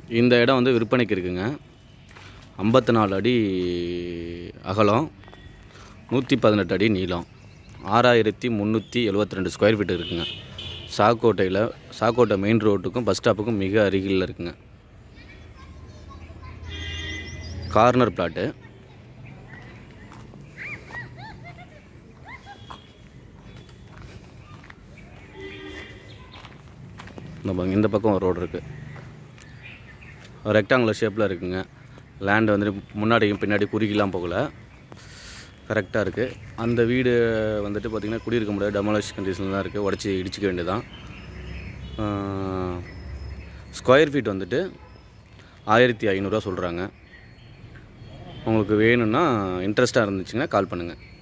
இந்த இடம் வந்து விற்பனைக்கு இருக்குங்க. 54 அடி அகலம், 118 அடி நீளம், 6372 ஸ்கொயர் ஃபீட் இருக்குங்க. சாக்கோட்டை மெயின் ரோட்டுக்கும் பஸ் ஸ்டாப்புக்கும் மிக அருகில் இருக்குங்க. Corner plot. இந்த பக்கம் ஒரு ரோடு இருக்குது. ரெக்டாங்குலர் ஷேப்பில் இருக்குங்க. லேண்டு வந்துட்டு முன்னாடியும் பின்னாடி குறுகிலாம் போகலை, கரெக்டாக இருக்குது. அந்த வீடு வந்துட்டு பார்த்திங்கன்னா குடியிருக்க முடியாது, டெமாலிஷ் கண்டிஷனில் தான் இருக்குது. உடச்சி இடிச்சிக்க வேண்டியதான். ஸ்கொயர் ஃபீட் வந்துட்டு 1500 சொல்கிறாங்க. உங்களுக்கு வேணும்னா இன்ட்ரெஸ்ட்டாக இருந்துச்சுன்னா கால் பண்ணுங்கள்.